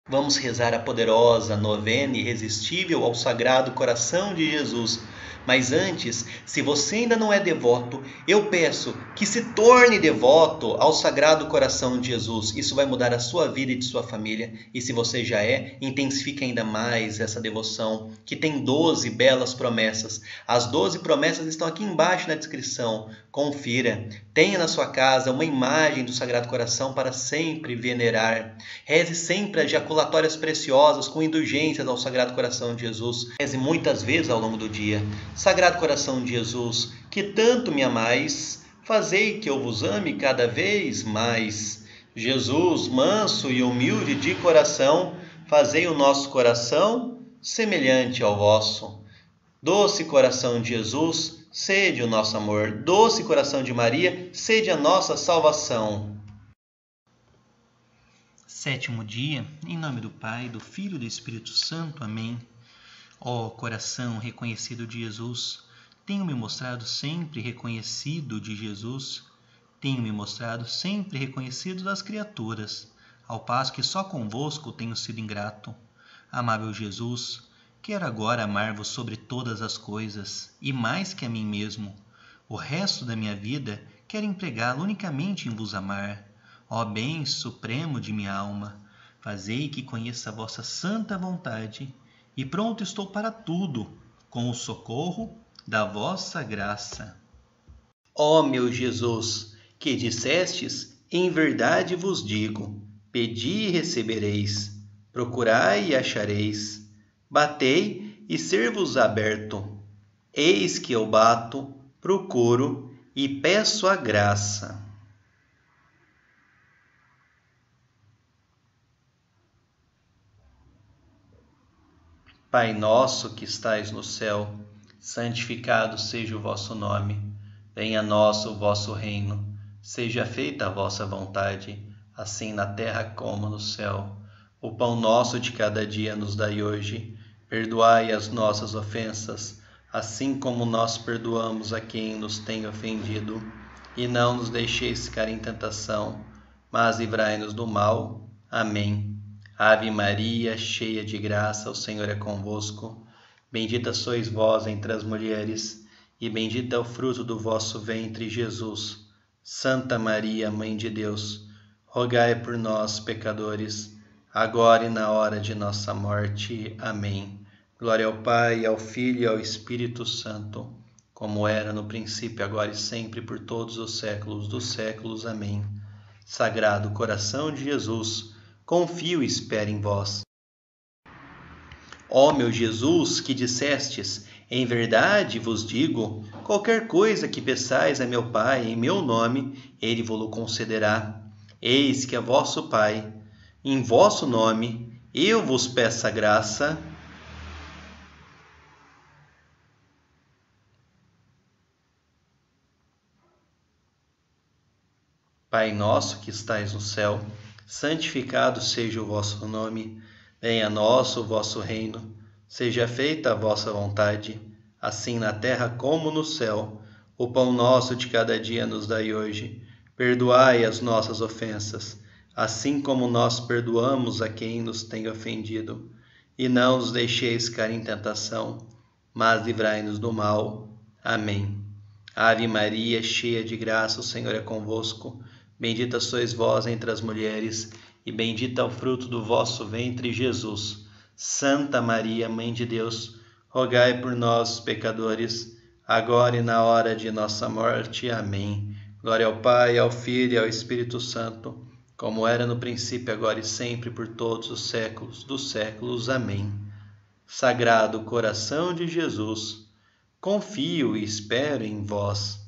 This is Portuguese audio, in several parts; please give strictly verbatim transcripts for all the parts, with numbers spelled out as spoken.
Vamos rezar a poderosa novena irresistível ao Sagrado Coração de Jesus. Mas antes, se você ainda não é devoto, eu peço que se torne devoto ao Sagrado Coração de Jesus. Isso vai mudar a sua vida e de sua família. E se você já é, intensifique ainda mais essa devoção, que tem doze belas promessas. As doze promessas estão aqui embaixo na descrição. Confira. Tenha na sua casa uma imagem do Sagrado Coração para sempre venerar. Reze sempre as jaculatórias preciosas com indulgências ao Sagrado Coração de Jesus. Reze muitas vezes ao longo do dia. Sagrado Coração de Jesus, que tanto me amais, fazei que eu vos ame cada vez mais. Jesus, manso e humilde de coração, fazei o nosso coração semelhante ao vosso. Doce coração de Jesus, sede o nosso amor. Doce coração de Maria, sede a nossa salvação. Sétimo dia, em nome do Pai, do Filho e do Espírito Santo. Amém. Ó coração reconhecido de Jesus, tenho-me mostrado sempre reconhecido de Jesus, tenho-me mostrado sempre reconhecido das criaturas, ao passo que só convosco tenho sido ingrato. Amável Jesus, quero agora amar-vos sobre todas as coisas, e mais que a mim mesmo. O resto da minha vida quero empregá-lo unicamente em vos amar. Ó bem supremo de minha alma, fazei que conheça a vossa santa vontade, e pronto estou para tudo, com o socorro da vossa graça. Ó meu Jesus, que dissestes, em verdade vos digo, pedi e recebereis, procurai e achareis, batei e ser-vos aberto. Eis que eu bato, procuro e peço a graça. Pai nosso que estais no céu, santificado seja o vosso nome. Venha a nós o vosso reino. Seja feita a vossa vontade, assim na terra como no céu. O pão nosso de cada dia nos dai hoje. Perdoai as nossas ofensas, assim como nós perdoamos a quem nos tem ofendido. E não nos deixeis ficar em tentação, mas livrai-nos do mal. Amém. Ave Maria, cheia de graça, o Senhor é convosco. Bendita sois vós entre as mulheres, e bendito é o fruto do vosso ventre, Jesus. Santa Maria, Mãe de Deus, rogai por nós, pecadores, agora e na hora de nossa morte. Amém. Glória ao Pai, ao Filho e ao Espírito Santo, como era no princípio, agora e sempre, por todos os séculos dos séculos. Amém. Sagrado Coração de Jesus, confio e espero em vós. Ó meu Jesus, que dissestes, em verdade vos digo, qualquer coisa que peçais a meu Pai em meu nome, ele vo-lo concederá. Eis que é vosso Pai, em vosso nome, eu vos peço a graça. Pai nosso que estais no céu, santificado seja o vosso nome, venha a nós o vosso reino, seja feita a vossa vontade, assim na terra como no céu. O pão nosso de cada dia nos dai hoje, perdoai as nossas ofensas, assim como nós perdoamos a quem nos tem ofendido, e não nos deixeis cair em tentação, mas livrai-nos do mal. Amém. Ave Maria, cheia de graça, o Senhor é convosco. Bendita sois vós entre as mulheres, e bendito é o fruto do vosso ventre, Jesus. Santa Maria, Mãe de Deus, rogai por nós, pecadores, agora e na hora de nossa morte. Amém. Glória ao Pai, ao Filho e ao Espírito Santo, como era no princípio, agora e sempre, por todos os séculos dos séculos. Amém. Sagrado Coração de Jesus, confio e espero em vós.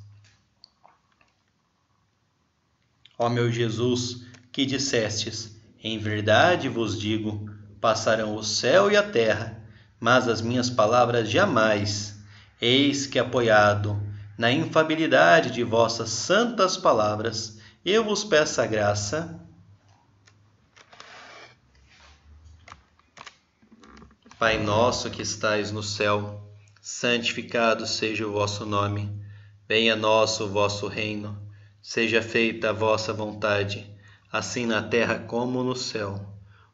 Ó meu Jesus, que dissestes, em verdade vos digo, passarão o céu e a terra, mas as minhas palavras jamais. Eis que, apoiado na infalibilidade de vossas santas palavras, eu vos peço a graça. Pai nosso que estais no céu, santificado seja o vosso nome. Venha a nós o vosso reino. Seja feita a vossa vontade, assim na terra como no céu.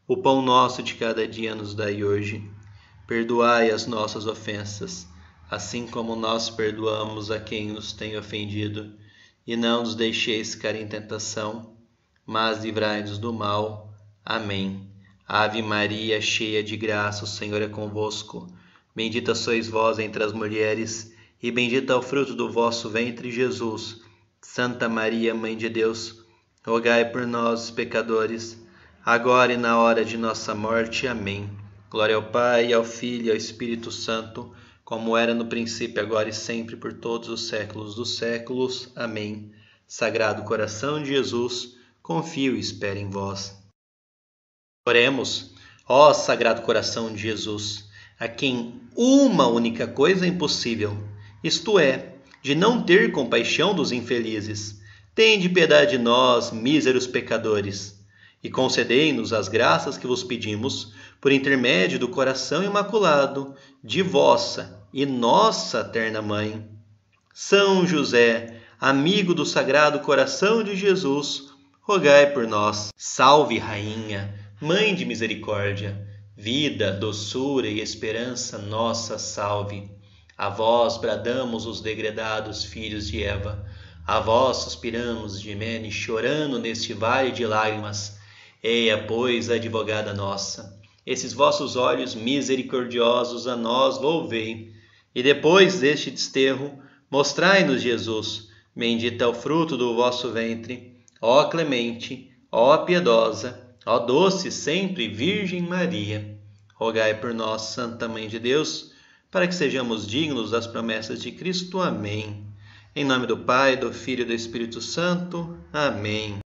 O pão nosso de cada dia nos dai hoje. Perdoai as nossas ofensas, assim como nós perdoamos a quem nos tem ofendido. E não nos deixeis cair em tentação, mas livrai-nos do mal. Amém. Ave Maria, cheia de graça, o Senhor é convosco. Bendita sois vós entre as mulheres, e bendito é o fruto do vosso ventre, Jesus. Santa Maria, Mãe de Deus, rogai por nós, os pecadores, agora e na hora de nossa morte. Amém. Glória ao Pai, ao Filho e ao Espírito Santo, como era no princípio, agora e sempre, por todos os séculos dos séculos. Amém. Sagrado coração de Jesus, confio e espero em vós. Oremos. Ó Sagrado coração de Jesus, a quem uma única coisa é impossível, isto é, de não ter compaixão dos infelizes, tende piedade de nós, míseros pecadores, e concedei-nos as graças que vos pedimos, por intermédio do coração imaculado de vossa e nossa terna Mãe. São José, amigo do Sagrado Coração de Jesus, rogai por nós. Salve, Rainha, Mãe de misericórdia, vida, doçura e esperança nossa, salve. A vós bradamos os degredados filhos de Eva, a vós suspiramos, gemendo e chorando neste vale de lágrimas. Eia, pois, advogada nossa, esses vossos olhos misericordiosos a nós volvei, e depois deste desterro, mostrai-nos Jesus, bendito é o fruto do vosso ventre, ó clemente, ó piedosa, ó doce sempre Virgem Maria. Rogai por nós, Santa Mãe de Deus, para que sejamos dignos das promessas de Cristo. Amém. Em nome do Pai, do Filho e do Espírito Santo. Amém.